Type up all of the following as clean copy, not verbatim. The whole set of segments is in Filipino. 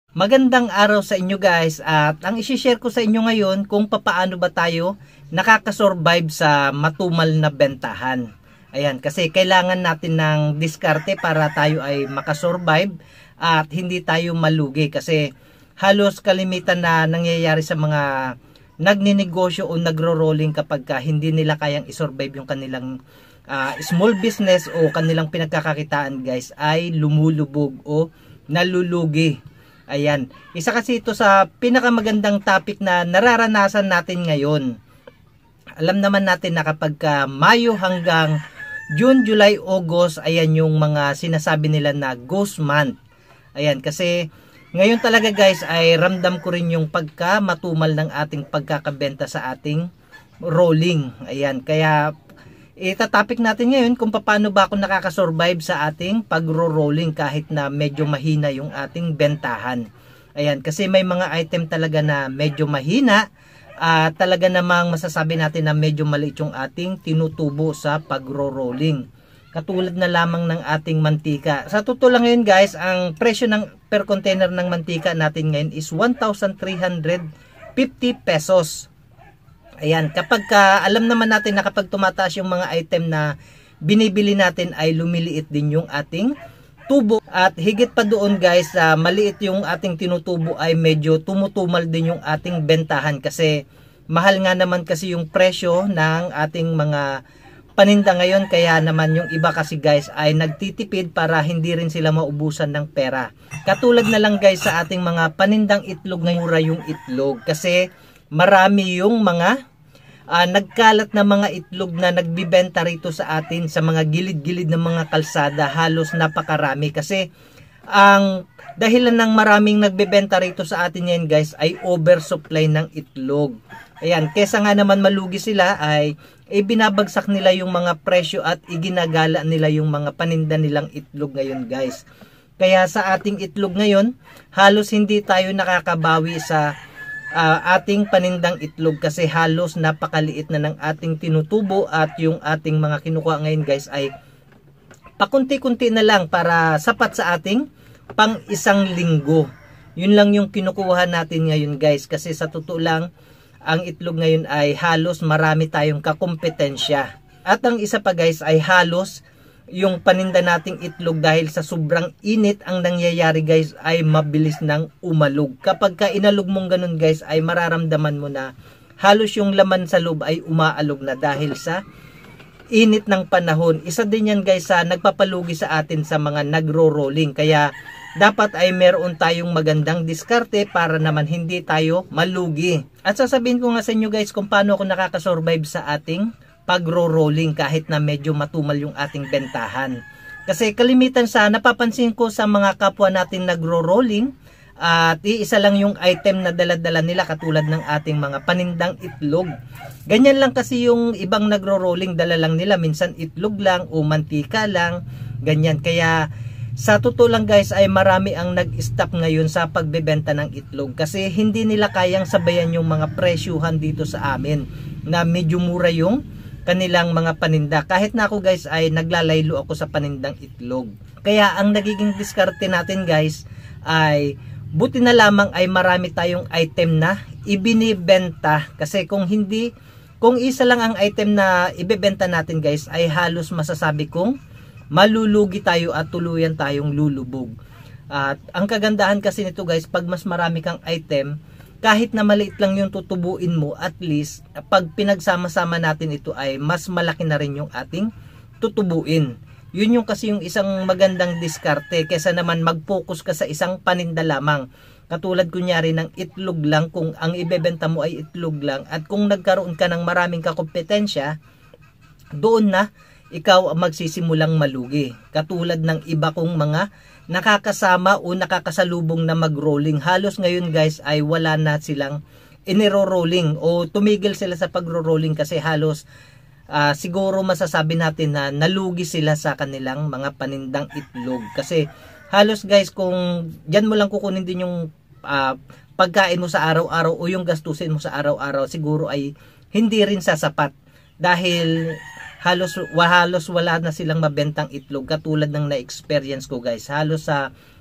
Magandang araw sa inyo guys, at ang isi-share ko sa inyo ngayon kung papaano ba tayo nakakasurvive sa matumal na bentahan. Ayan, kasi kailangan natin ng diskarte para tayo ay makasurvive at hindi tayo malugi, kasi halos kalimitan na nangyayari sa mga nagninegosyo o nagro-rolling kapag hindi nila kayang isurvive yung kanilang small business o kanilang pinagkakakitaan guys, ay lumulubog o nalulugi. Ayan, isa kasi ito sa pinakamagandang topic na nararanasan natin ngayon. Alam naman natin na kapag Mayo hanggang June, July, August, ayan yung mga sinasabi nila na ghost month. Ayan, kasi ngayon talaga guys ay ramdam ko rin yung matumal ng ating pagkakabenta sa ating rolling. Ayan, kaya itatopic natin ngayon kung paano ba ako nakakasurvive sa ating pagro-rolling kahit na medyo mahina yung ating bentahan. Ayan, kasi may mga item talaga na medyo mahina at talaga namang masasabi natin na medyo maliit yung ating tinutubo sa pagro-rolling. Katulad na lamang ng ating mantika. Sa totoo lang ngayon guys, ang presyo ng per container ng mantika natin ngayon is 1,350 pesos. Ayan, kapag alam naman natin na kapag tumataas yung mga item na binibili natin ay lumiliit din yung ating tubo. At higit pa doon guys, maliit yung ating tinutubo ay medyo tumutumal din yung ating bentahan. Kasi mahal nga naman kasi yung presyo ng ating mga paninda ngayon. Kaya naman yung iba kasi guys ay nagtitipid para hindi rin sila maubusan ng pera. Katulad na lang guys sa ating mga panindang itlog, ngayon mura yung itlog. Kasi marami yung mga nagkalat na mga itlog na nagbibenta rito sa atin sa mga gilid-gilid ng mga kalsada. Halos napakarami kasi ang dahilan ng maraming nagbibenta rito sa atin ngayon guys ay oversupply ng itlog. Ayan, kesa nga naman malugi sila ay binabagsak nila yung mga presyo at iginagala nila yung mga paninda nilang itlog ngayon guys. Kaya sa ating itlog ngayon, halos hindi tayo nakakabawi sa ating panindang itlog kasi halos napakaliit na ng ating tinutubo at yung ating mga kinukuha ngayon guys ay pakunti-kunti na lang para sapat sa ating pang isang linggo. Yun lang yung kinukuha natin ngayon guys, kasi sa totoo lang ang itlog ngayon ay halos marami tayong kakompetensya. At ang isa pa guys ay halos yung paninda nating itlog dahil sa sobrang init, ang nangyayari guys ay mabilis nang umalog. Kapag inalog mong ganun guys ay mararamdaman mo na halos yung laman sa loob ay umaalog na dahil sa init ng panahon. Isa din yan guys sa nagpapalugi sa atin sa mga nagro-rolling. Kaya dapat ay meron tayong magandang diskarte para naman hindi tayo malugi. At sasabihin ko nga sa inyo guys kung paano ako nakakasurvive sa ating pagro-rolling kahit na medyo matumal yung ating bentahan. Kasi kalimitan sa napapansin ko sa mga kapwa natin nagro-rolling at iisa lang yung item na dala-dala nila katulad ng ating mga panindang itlog. Ganyan lang kasi yung ibang nagro-rolling, dala lang nila minsan itlog lang o mantika lang, ganyan. Kaya sa totoo lang guys ay marami ang nag-stop ngayon sa pagbebenta ng itlog kasi hindi nila kayang sabayan yung mga presyuhan dito sa amin na medyo mura yung kanilang mga paninda. Kahit na ako guys ay naglalaylo ako sa panindang itlog. Kaya ang nagiging diskarte natin guys ay buti na lamang ay marami tayong item na ibinibenta. Kasi kung isa lang ang item na ibebenta natin guys ay halos masasabi kong malulugi tayo at tuluyan tayong lulubog. At ang kagandahan kasi nito guys, pag mas marami kang item, kahit na maliit lang yung tutubuin mo, at least pag pinagsama-sama natin ito ay mas malaki na rin yung ating tutubuin. Yun yung kasi yung isang magandang diskarte kesa naman mag-focus ka sa isang paninda lamang. Katulad kunyari ng itlog lang, kung ang ibebenta mo ay itlog lang at kung nagkaroon ka ng maraming kakompetensya, doon na ikaw magsisimulang malugi. Katulad ng iba kong mga nakakasama o nakakasalubong na mag-rolling. Halos ngayon guys ay wala na silang iniro-rolling o tumigil sila sa pagro-rolling kasi halos siguro masasabi natin na nalugi sila sa kanilang mga panindang itlog. Kasi halos guys kung dyan mo lang kukunin din yung pagkain mo sa araw-araw o yung gastusin mo sa araw-araw, siguro ay hindi rin sasapat dahil halos wala na silang mabentang itlog katulad ng na-experience ko guys. Halos sa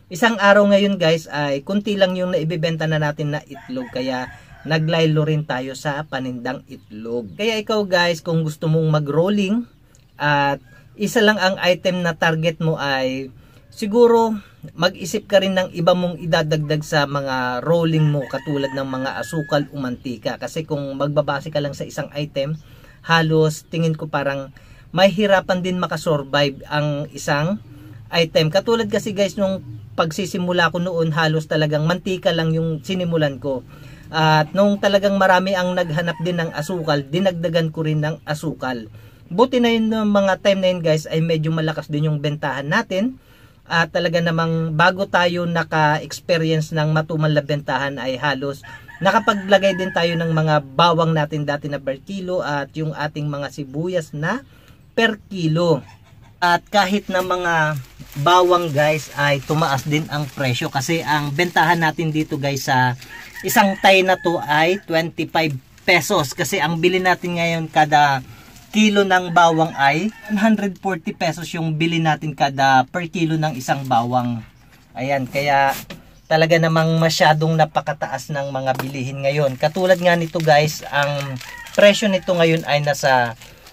isang araw ngayon guys ay kunti lang yung naibibenta na natin na itlog, kaya naglaylo rin tayo sa panindang itlog. Kaya ikaw guys, kung gusto mong mag-rolling at isa lang ang item na target mo, ay siguro mag-isip ka rin ng iba mong idadagdag sa mga rolling mo, katulad ng mga asukal o mantika. Kasi kung magbabase ka lang sa isang item, halos tingin ko parang mahirapan din makasurvive ang isang item. Katulad kasi guys, nung pagsisimula ko noon, halos talagang mantika lang yung sinimulan ko. At nung talagang marami ang naghanap din ng asukal, dinagdagan ko rin ng asukal. Buti na yun, mga time na yun guys, ay medyo malakas din yung bentahan natin. At talaga namang bago tayo naka-experience ng matumal na bentahan, ay halos nakapaglagay din tayo ng mga bawang natin dati na per kilo, at yung ating mga sibuyas na per kilo. At kahit na mga bawang guys ay tumaas din ang presyo, kasi ang bentahan natin dito guys sa isang tay na to ay 25 pesos. Kasi ang bili natin ngayon kada kilo ng bawang ay 140 pesos yung bili natin kada per kilo ng isang bawang. Ayan, kaya talaga namang masyadong napakataas ng mga bilihin ngayon. Katulad nga nito guys, ang presyo nito ngayon ay nasa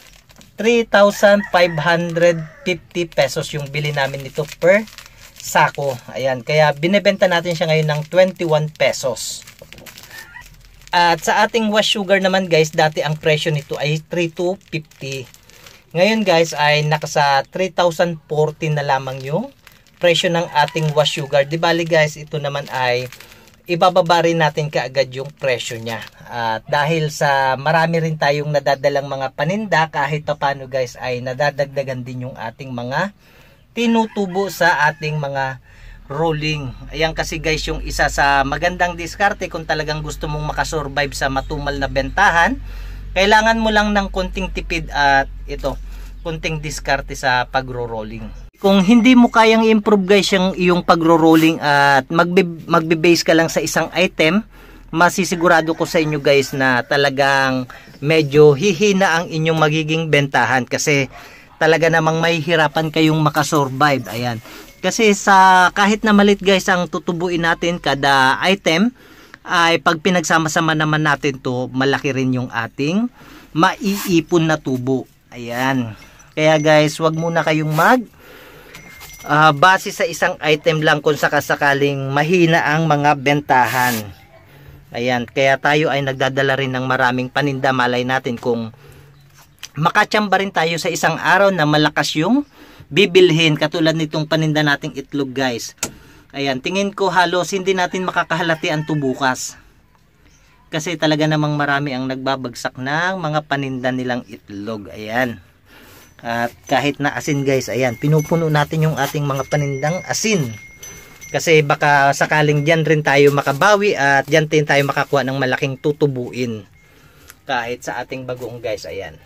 3,550 pesos yung bili namin nito per sako. Ayan, kaya binebenta natin siya ngayon ng 21 pesos. At sa ating wash sugar naman guys, dati ang presyo nito ay 3,250. Ngayon guys ay nakasa 3,040 na lamang yung presyo ng ating wash sugar. Di bali guys, ito naman ay ibababa rin natin kaagad yung presyo niya. At dahil sa marami rin tayong nadadalang mga paninda, kahit paano guys ay nadadagdagan din yung ating mga tinutubo sa ating mga rolling. Ayan kasi guys yung isa sa magandang diskarte kung talagang gusto mong makasurvive sa matumal na bentahan. Kailangan mo lang ng konting tipid at ito, konting diskarte sa pagro-rolling. Kung hindi mo kayang i-improve guys yung iyong pagro-rolling at magbe-base ka lang sa isang item, masisigurado ko sa inyo guys na talagang medyo hihina ang inyong magiging bentahan, kasi talaga namang mahihirapan kayong makasurvive. Ayan. Kasi sa kahit na malit guys ang tutubuin natin kada item, ay pag pinagsama-sama naman natin to, malaki rin yung ating maiipon na tubo. Ayan. Kaya guys, wag muna kayong base sa isang item lang kung sakasakaling mahina ang mga bentahan. Ayan, kaya tayo ay nagdadala rin ng maraming paninda. Malay natin kung makachamba rin tayo sa isang araw na malakas yung bibilhin, katulad nitong paninda nating itlog guys. Ayan, tingin ko halos hindi natin makakahalatian to bukas, kasi talaga namang marami ang nagbabagsak ng mga paninda nilang itlog. Ayan. At kahit na asin guys, ayan, pinupuno natin yung ating mga panindang asin, kasi baka sakaling dyan rin tayo makabawi at dyan din tayo makakuha ng malaking tutubuin kahit sa ating bagoong guys. Ayan.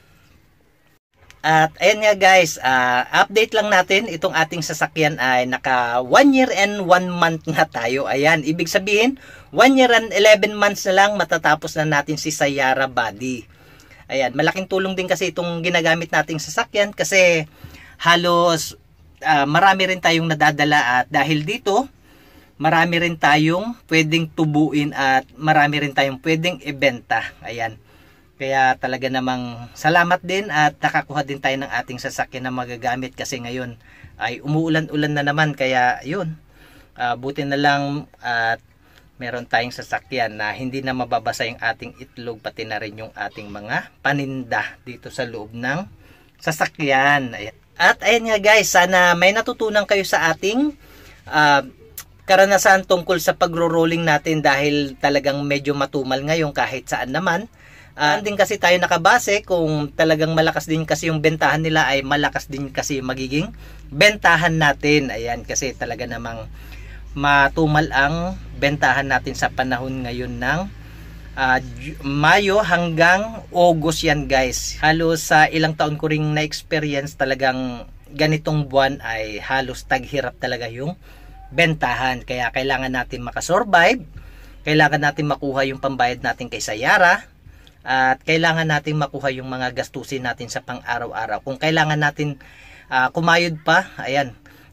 At ayan nga guys, update lang natin, itong ating sasakyan ay naka 1 year and 1 month na tayo. Ayan, ibig sabihin 1 year and 11 months na lang matatapos na natin si Sayara Body. Ayan, malaking tulong din kasi itong ginagamit nating sasakyan, kasi halos marami rin tayong nadadala, at dahil dito marami rin tayong pwedeng tubuin at marami rin tayong pwedeng ibenta. Ayan. Kaya talaga namang salamat din at nakakuha din tayo ng ating sasakyan na magagamit, kasi ngayon ay umuulan-ulan na naman. Kaya yun, buti na lang at meron tayong sasakyan na hindi na mababasa yung ating itlog, pati na rin yung ating mga paninda dito sa loob ng sasakyan. At ayan nga guys, sana may natutunan kayo sa ating karanasan tungkol sa pagro-rolling natin, dahil talagang medyo matumal ngayon kahit saan naman. Din kasi tayo nakabase, kung talagang malakas din kasi yung bentahan nila, ay malakas din kasi yung magiging bentahan natin. Ayan, kasi talaga namang matumal ang bentahan natin sa panahon ngayon ng Mayo hanggang August yan guys. Halos sa ilang taon ko ring na-experience, talagang ganitong buwan ay halos taghirap talaga yung bentahan. Kaya kailangan natin makasurvive, kailangan natin makuha yung pambayad natin kay Sayara, at kailangan natin makuha yung mga gastusin natin sa pang-araw-araw. Kung kailangan natin kumayod pa, ayan,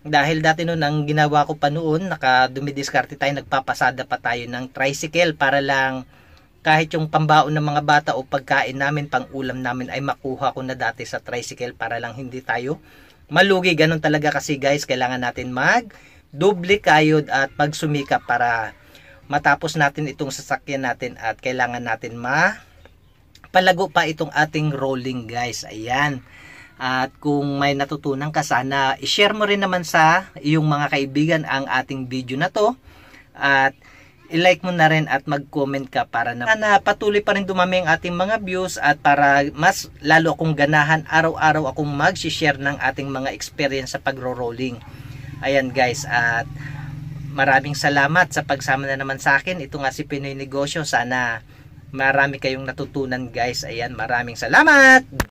Dahil dati noon ang ginawa ko pa noon, dumidiskarte tayo, nagpapasada pa tayo ng tricycle para lang kahit yung pambaon ng mga bata o pagkain namin, pang ulam namin ay makuha ko na dati sa tricycle para lang hindi tayo malugi. Ganun talaga kasi guys, kailangan natin doble kayod at magsumikap para matapos natin itong sasakyan natin at kailangan natin palago pa itong ating rolling guys. Ayan. At kung may natutunan ka, sana i-share mo rin naman sa iyong mga kaibigan ang ating video na to. At i-like mo na rin at mag-comment ka para na patuloy pa rin dumami ang ating mga views at para mas lalo akong ganahan araw-araw akong mag-share ng ating mga experience sa pagro-rolling. Ayan guys, at maraming salamat sa pagsama na naman sa akin. Ito nga si Pinoy Negosyo. Sana marami kayong natutunan guys. Ayan, maraming salamat!